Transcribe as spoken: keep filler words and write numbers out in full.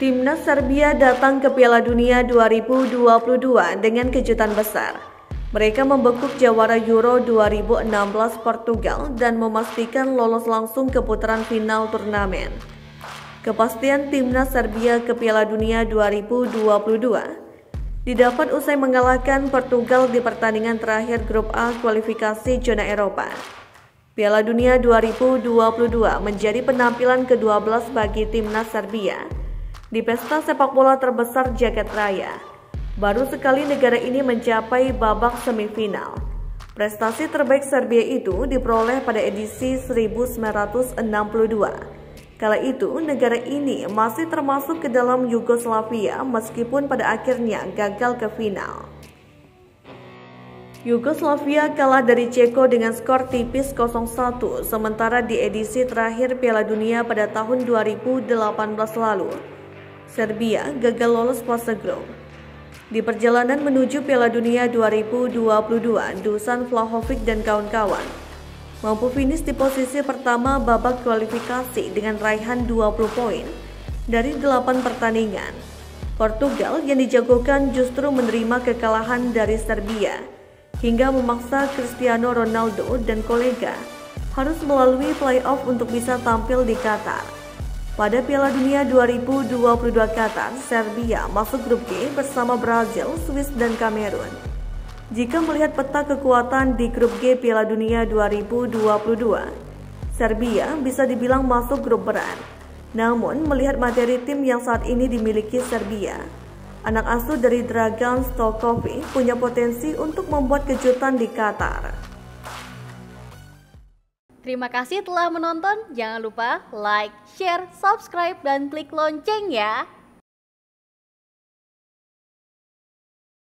Timnas Serbia datang ke Piala Dunia dua ribu dua puluh dua dengan kejutan besar. Mereka membekuk jawara Euro dua ribu enam belas Portugal dan memastikan lolos langsung ke putaran final turnamen. Kepastian Timnas Serbia ke Piala Dunia dua ribu dua puluh dua didapat usai mengalahkan Portugal di pertandingan terakhir Grup A kualifikasi zona Eropa. Piala Dunia dua ribu dua puluh dua menjadi penampilan kedua belas bagi Timnas Serbia di pesta sepak bola terbesar jagat raya. Baru sekali negara ini mencapai babak semifinal. Prestasi terbaik Serbia itu diperoleh pada edisi seribu sembilan ratus enam puluh dua. Kala itu negara ini masih termasuk ke dalam Yugoslavia meskipun pada akhirnya gagal ke final. Yugoslavia kalah dari Ceko dengan skor tipis nol satu, sementara di edisi terakhir Piala Dunia pada tahun dua ribu delapan belas lalu, Serbia gagal lolos fase grup. Di perjalanan menuju Piala Dunia dua ribu dua puluh dua, Dusan Vlahovic dan kawan-kawan mampu finish di posisi pertama babak kualifikasi dengan raihan dua puluh poin dari delapan pertandingan. Portugal yang dijagokan justru menerima kekalahan dari Serbia hingga memaksa Cristiano Ronaldo dan kolega harus melalui playoff untuk bisa tampil di Qatar. Pada Piala Dunia dua ribu dua puluh dua Qatar, Serbia masuk grup G bersama Brazil, Swiss, dan Kamerun. Jika melihat peta kekuatan di grup G Piala Dunia dua ribu dua puluh dua, Serbia bisa dibilang masuk grup berat. Namun, melihat materi tim yang saat ini dimiliki Serbia, anak asuh dari Dragan Stojkovic punya potensi untuk membuat kejutan di Qatar. Terima kasih telah menonton. Jangan lupa like, share, subscribe, dan klik lonceng ya.